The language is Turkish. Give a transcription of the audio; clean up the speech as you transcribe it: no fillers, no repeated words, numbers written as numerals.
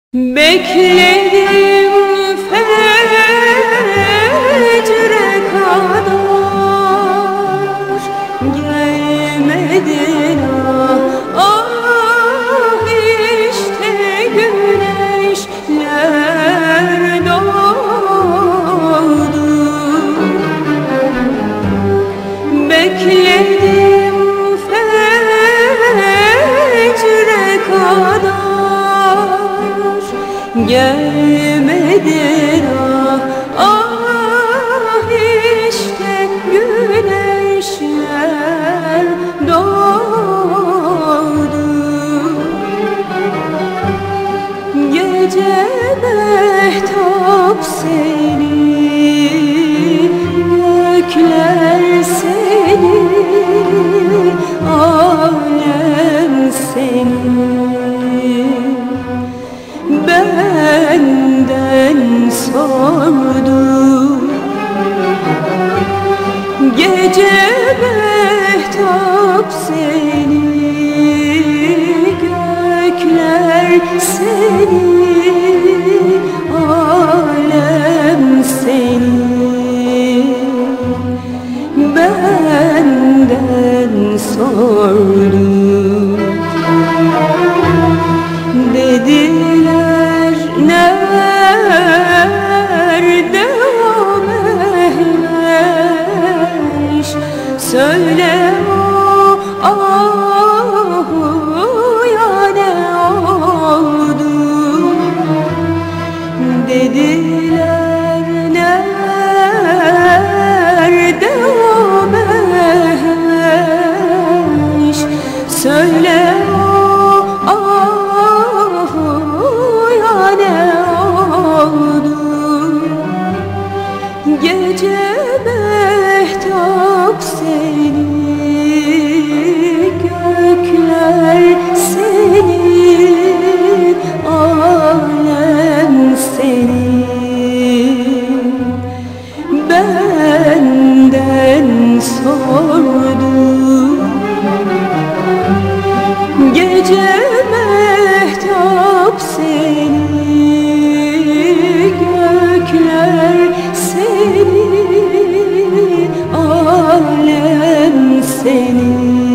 Bekledim fecre kadar, gelmedin ah işte güneşler doğdu. Bekledim fecre kadar, gelmedin ah işte güneşler doğdu. Gece mehtap seni, gökler seni, alem seni. Benden sordu gece mehtap seni, gökler seni, alem seni. Benden sordu. Dediler nerede o Mehveş, söyle o ya ne oldu? Dediler nerede o Mehveş, söyle o gece mehtap seni, gökler seni, alem seni. Benden sordu gece mehtap seni, gökler seni, alem seni.